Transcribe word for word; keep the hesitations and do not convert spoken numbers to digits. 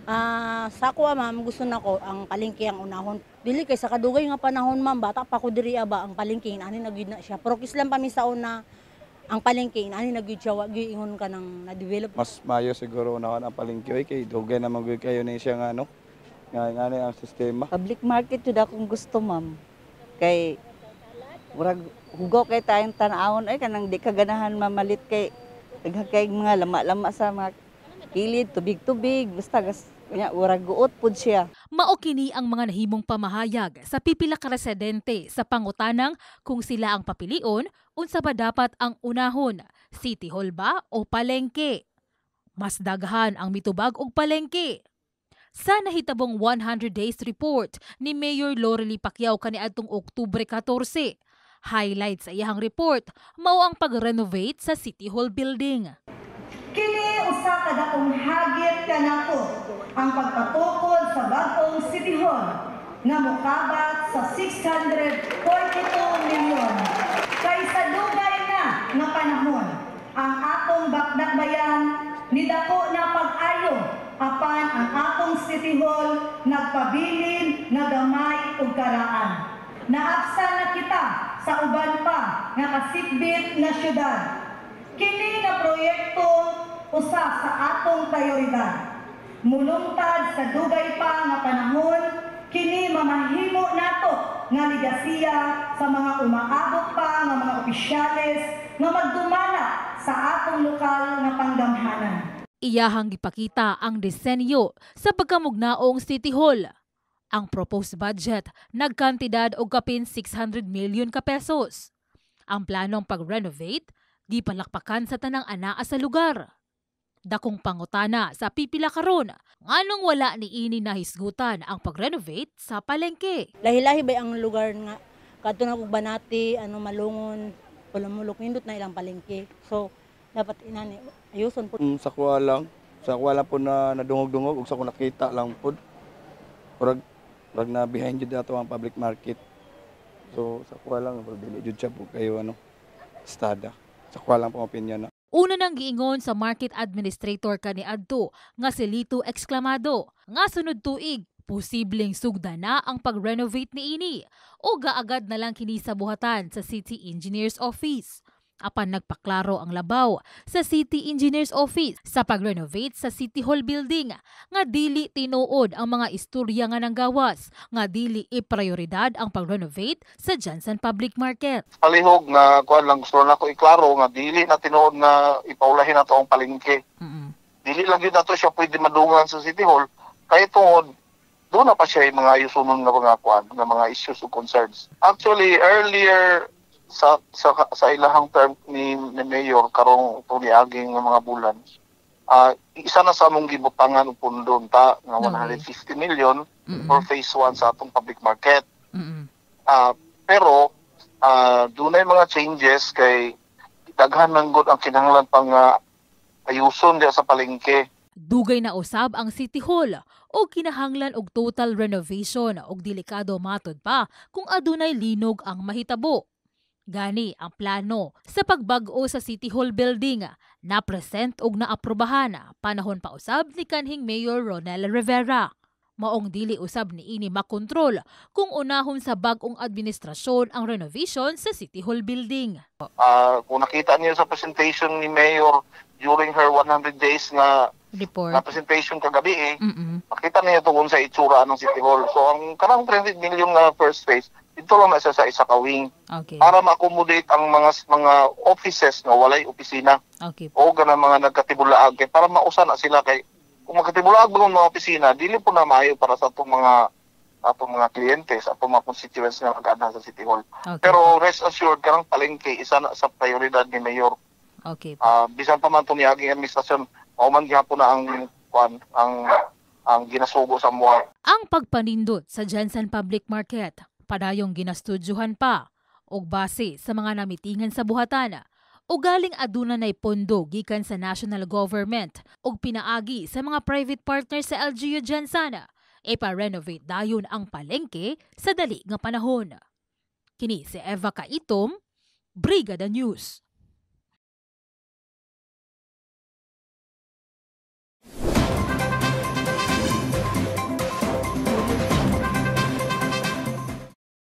Ah, sa ako ma'am, gusto nako ang palengke ang unahon. Dili kay sa kadugay nga panahon ma'am, bata pa ko diri ba ang palengke ani na gyud na siya. Pero kislan pa mi sa una ang palengke ani na gyud siya wa gyud ingon ka nang na-develop. Mas mayo siguro unahon ang palengke oy kay dugay naman gyud kayo ni siya nga ano, nga nga ni ang sistema. Public market jud akong gusto, ma'am. Kay murag hugaw kay tayong tan-awon ay kanang di kaganahan mamalit kay daghang kay mga lama-lama sa mga kilid, tubig-tubig, basta gas kanya murag guot pud siya. Mao kini ang mga nahimong pamahayag sa pipila ka residente sa pangutanang kung sila ang papilion unsa ba dapat ang unahon, City Hall ba o palengke. Mas daghan ang mitubag og palengke. Sa nahitabong one hundred days report ni Mayor Lorely Pacquiao kaniadtong Oktubre fourteen, highlight sa iyang report mao ang pag-renovate sa City Hall building. Kini usa ka dakong hagit kanako ang pagpatukod sa bag-ong City Hall nga mokabat sa six hundred forty-two milyon. Kay sa dugay na nga panahon, ang atong bakdakbayan nidako na pag-ayo apan ang atong City Hall nagpabilin nga gamay ug karaan. Naabsa na kita sa uban pa nga kasitbit nga syudad. Kini nga proyekto usa sa atong prioridad. Mulungtad sa dugay pa nga panahon, kini mamahimo nato nga ligasiya sa mga umaabot pa nga mga opisyales nga magdumala sa atong lokal nga panggamhanan. Iyahang gipakita ang disenyo sa pagkamugnaong City Hall. Ang proposed budget nagkantidad og kapin six hundred million ka pesos. Ang planong pag-renovate gipalakpakan sa tanang anaa sa lugar. Dakong pangutana sa pipila karon, nganong wala ni ini nahisgutan ang pag-renovate sa palengke. Lahi-lahi ba ang lugar nga kadto na kog Banati, ano Malungon, Pulumulok nindot na ilang palengke. So dapat inani ayuson po. Mm, sa kuha lang, sa kuha lang po na nadungog-dungog ug sa ko nakita lang pod. Murag murag na behind jud ato ang public market. So sa kuha lang pero dili jud siya po kayo ano estada. Sa kuha lang po opinion na. Una nang giingon sa market administrator kaniadto nga si Lito Exclamado nga sunod tuig posibleng sugda na ang pag-renovate niini o gaagad na lang kini sa buhatan sa City Engineer's Office. Apan nagpaklaro ang labaw sa City Engineer's Office sa pag-renovate sa City Hall building nga dili tinuod ang mga istorya nga nanggawas nga dili i-prioridad ang pag-renovate sa Jansan Public Market. Palihog nga kuan lang gusto na ko iklaro nga dili na tinuod na ipaulahin nato ang palengke. Mm-mm. Dili lang gyud nato siya pwede madungan sa City Hall kay tungod doon na pa siya yung mga yusunon nga mga kuan nga mga issues o concerns. Actually earlier sa sa sa ilahang term ni, ni Mayor karong tuniaging nga mga bulan uh, isa na sa among gibutangan og pundo ta nga one hundred fifty million mm-hmm. for phase one sa atong public market. Mm-hmm. Uh, pero uh, dunay mga changes kay daghan man gud ang kinahanglan pang uh, ayuson diya sa palengke. Dugay na usab ang City Hall o kinahanglan og total renovation og delikado matod pa kung adunay linog ang mahitabo. Gani ang plano sa pagbag-o sa City Hall building na present og naaprubahan panahon pa usab ni kanhing Mayor Ronel Rivera. Maong dili usab ni ini makontrol kung unahon sa bag-ong administrasyon ang renovation sa City Hall building. Uh, kung nakita niyo sa presentation ni Mayor during her one hundred days nga report na presentation kagabi eh, mm-mm. makita niyo tungkol sa itsura ng City Hall. So ang kanang three hundred million na first phase dito lang na siya sa isa ka wing okay. para ma-accommodate ang mga mga offices na walay opisina okay. o ganang mga nagkatibulaag kay para mausa na sila kay kung magkatibulaag ba mga opisina dili po na maayo para sa atong mga atong mga kliyente sa atong mga constituents na mag-ana sa City Hall. Okay. Pero rest assured karang palengke isa na sa prioridad ni Mayor. Okay. Uh, bisan pa man itong niaging administrasyon mao man gyapon na ang kwan ang ang ginasugo sa mga. Ang pagpanindot sa Jansan Public Market padayong ginastudyuhan pa og base sa mga namitingan sa buhatan o galing aduna nay pondo gikan sa national government og pinaagi sa mga private partners sa L G U Jansan e pa-renovate dayon ang palengke sa dali nga panahon. Kini si Eva Kaitom, Brigada News.